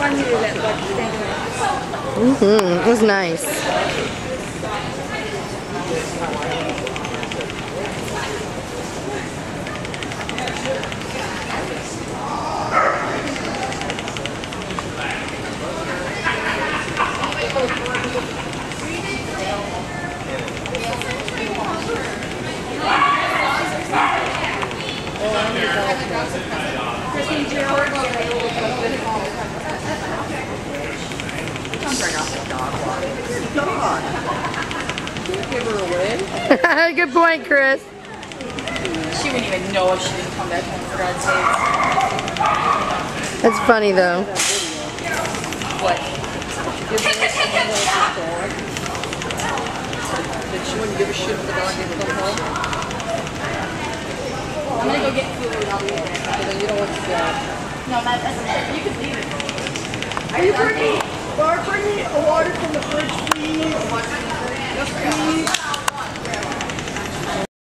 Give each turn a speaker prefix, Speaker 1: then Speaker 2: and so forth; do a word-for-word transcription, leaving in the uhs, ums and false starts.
Speaker 1: Mm-hmm. It was nice.
Speaker 2: Give her away.
Speaker 1: Good point, Chris.
Speaker 2: She wouldn't even know if she didn't come back home, for God's sake.
Speaker 1: That's funny though.
Speaker 2: What? Give her a dog. That she wouldn't give a shit if the dog didn't come home. I'm gonna go get food. I'll be right back. Then you don't want to go. No, that doesn't matter. You can leave it. Are you bringing? Or bring me a water from the fridge, please.